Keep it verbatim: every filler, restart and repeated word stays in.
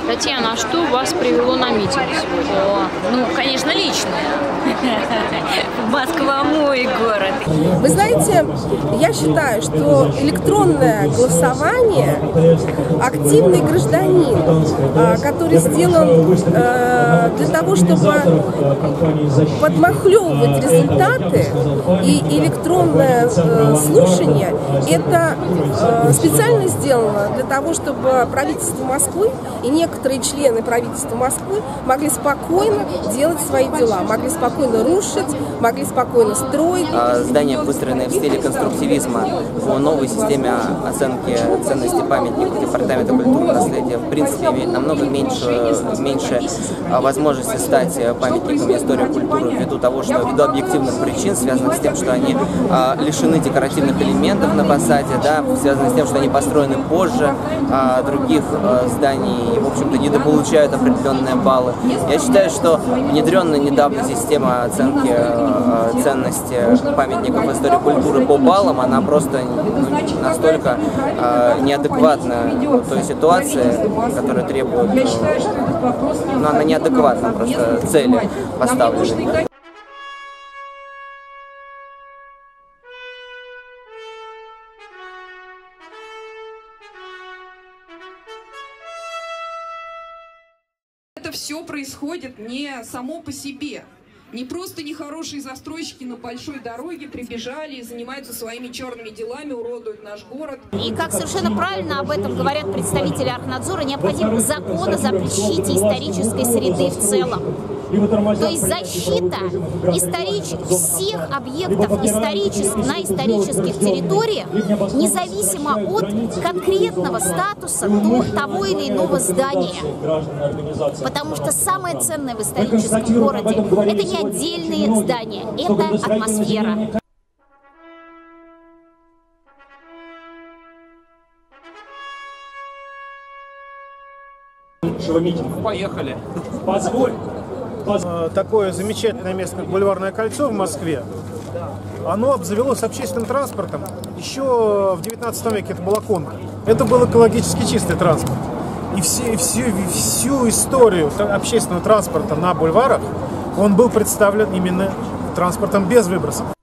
Татьяна, а что вас привело на митинг сегодня? О, ну, конечно, личное. Москва мой город. Вы знаете, я считаю, что электронное голосование, активный гражданин, который сделан для того, чтобы подмахлевывать результаты, и электронное слушание, это специально сделано для того, чтобы правительство Москвы и некоторые члены правительства Москвы могли спокойно делать свои дела, могли спокойно рушить, могли спокойно строить. Здания, выстроенные в стиле конструктивизма, по новой системе оценки ценности памятников Департамента культуры и наследия, в принципе, имеют намного меньше, меньше возможности стать памятниками истории культуры ввиду того, что ввиду объективных причин, связанных с тем, что они лишены декоративных элементов на фасаде, да, связанных с тем, что они построены позже других зданий и, в общем-то, недополучают определенные баллы. Я считаю, что внедренная недавно система оценки ценности памятников истории культуры по баллам, она просто ну, настолько э, неадекватна той ситуации, которая требует, ну, она неадекватна просто цели поставленной. Это все происходит не само по себе. Не просто нехорошие застройщики на большой дороге прибежали и занимаются своими черными делами, уродуют наш город. И как совершенно правильно об этом говорят представители Архнадзора, необходим закон о защите исторической среды в целом. То есть защита историч... всех объектов исторических, на исторических территориях, независимо от конкретного статуса того или иного здания. Потому что самое ценное в историческом городе – это не отдельные здания, это атмосфера. Поехали. Позволь. Такое замечательное место, как Бульварное кольцо в Москве, оно обзавелось общественным транспортом еще в девятнадцатом веке, это была конка. Это был экологически чистый транспорт. И все, всю, всю историю общественного транспорта на бульварах он был представлен именно транспортом без выбросов.